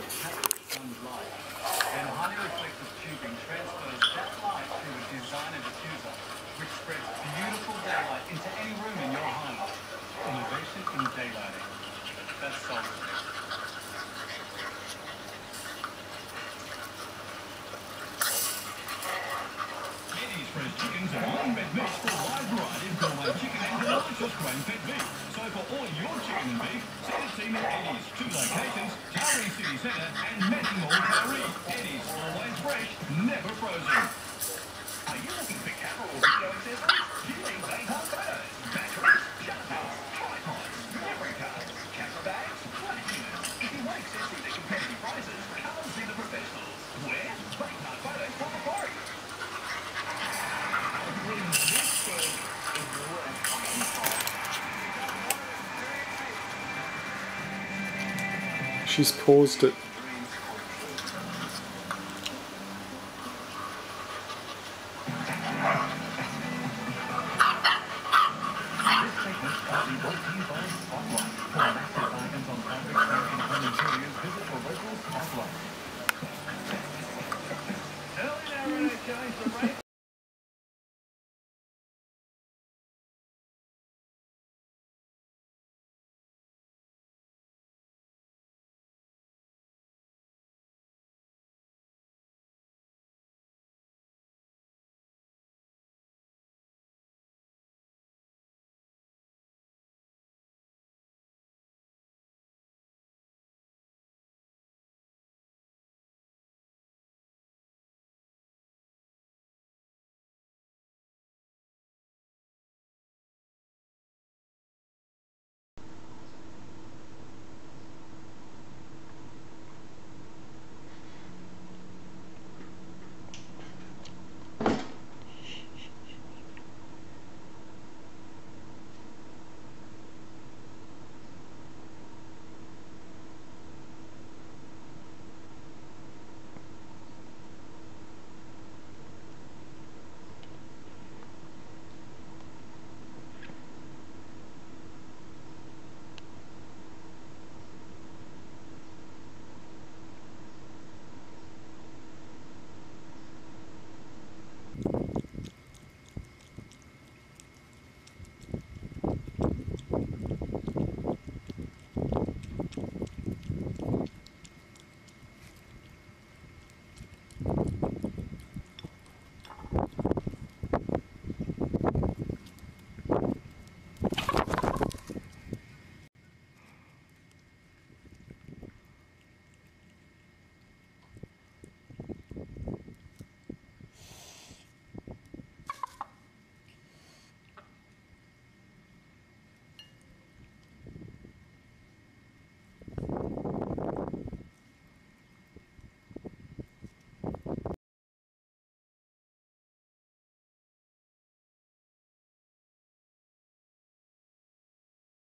sun's light. Then highly reflective tubing transfers that light through a designer diffuser, which spreads beautiful daylight into any room in your home. Innovation in daylighting. That's solid. Eddie's fresh chickens are one-bed meat for a wide variety of gourmet chicken and delicious grain-fed beef. So for all your chicken and beef, send a team at Eddie's. 2 locations, Taree City Centre and Manning Mall, Taree. Eddie's, always fresh, never frozen. Are you looking for camera or video accessories? You need Bayhard photos, batteries, shutters, tripods, memory cards, camera bags, flash units. If you want accessories at competitive prices, come and see the professionals. Where? Bayhard photos for the party. She's paused it. This segment will be brought to you by Spotlight.